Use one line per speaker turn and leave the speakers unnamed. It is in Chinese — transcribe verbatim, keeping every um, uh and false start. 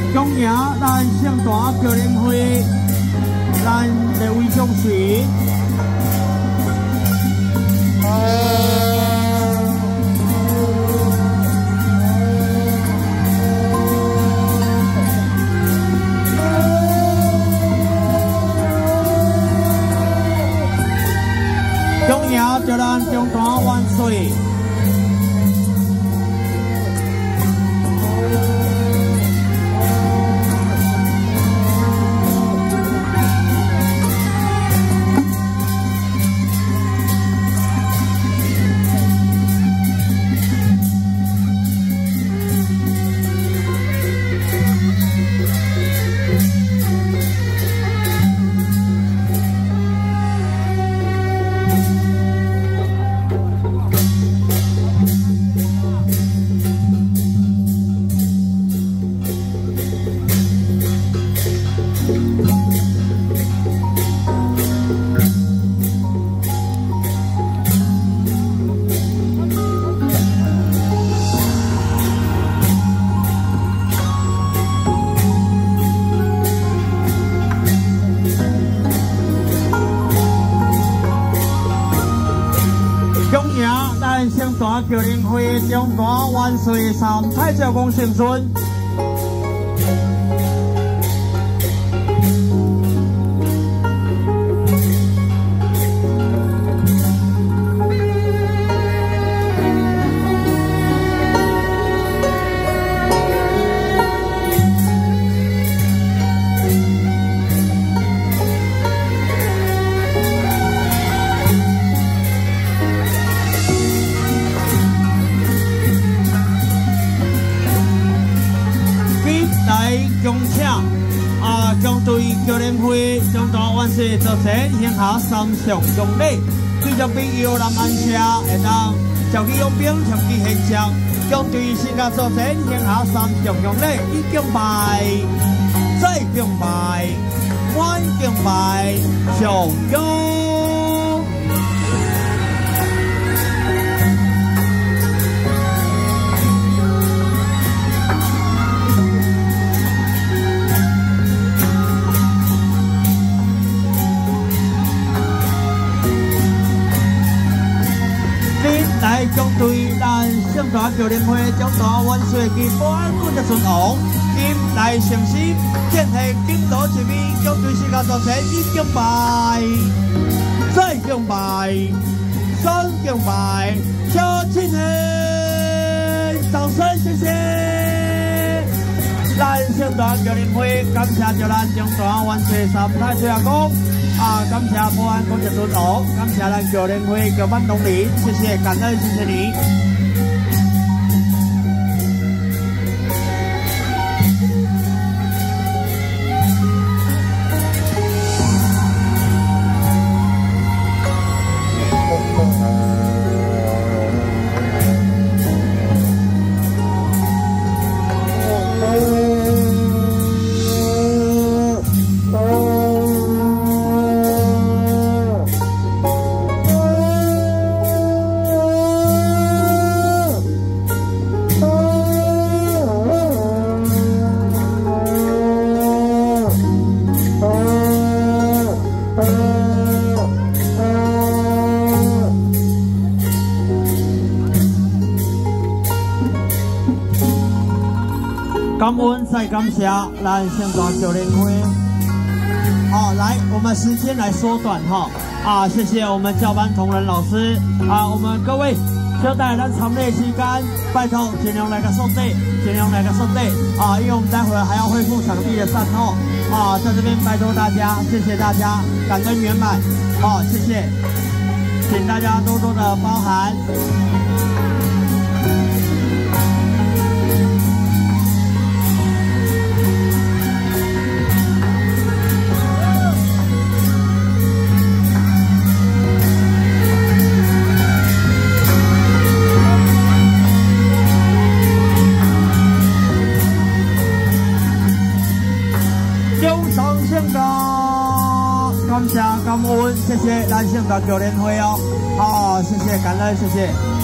恭迎咱盛大交流会，咱列位将士。 恭迎着咱中大万岁！盛大交流会中大万岁三太子公圣尊。 恭请啊，将对交流会中大万岁做成献下三项用礼，对着必要南安社会当召集佣兵长期现象，将对新加做成献下三项用礼，以敬拜、再敬拜、满敬拜、上供。 来将对咱盛大交流会中大万岁基本管的尊王，今来诚心建立金罗前面，将对世界做成一敬拜、再敬拜、三敬拜，小亲们，掌声谢谢！咱盛大交流会感谢着咱中大万岁三太子阿公。 啊！感谢保安工作尊王，感谢咱交流会各班农林，谢谢感恩，谢谢你。感恩再感谢咱盛大交流会。好，来，我们时间来缩短哈啊！谢谢我们教班同仁老师啊，我们各位小弟咱场内期间，拜托尽量来个送地，尽量来个送地啊！因为我们待会儿还要恢复场地的善后啊，在这边拜托大家，谢谢大家，感恩圆满，好，谢谢，请大家多多的包涵。 感谢感恩，谢谢咱盛大交流会哦，好，谢谢感恩，谢谢。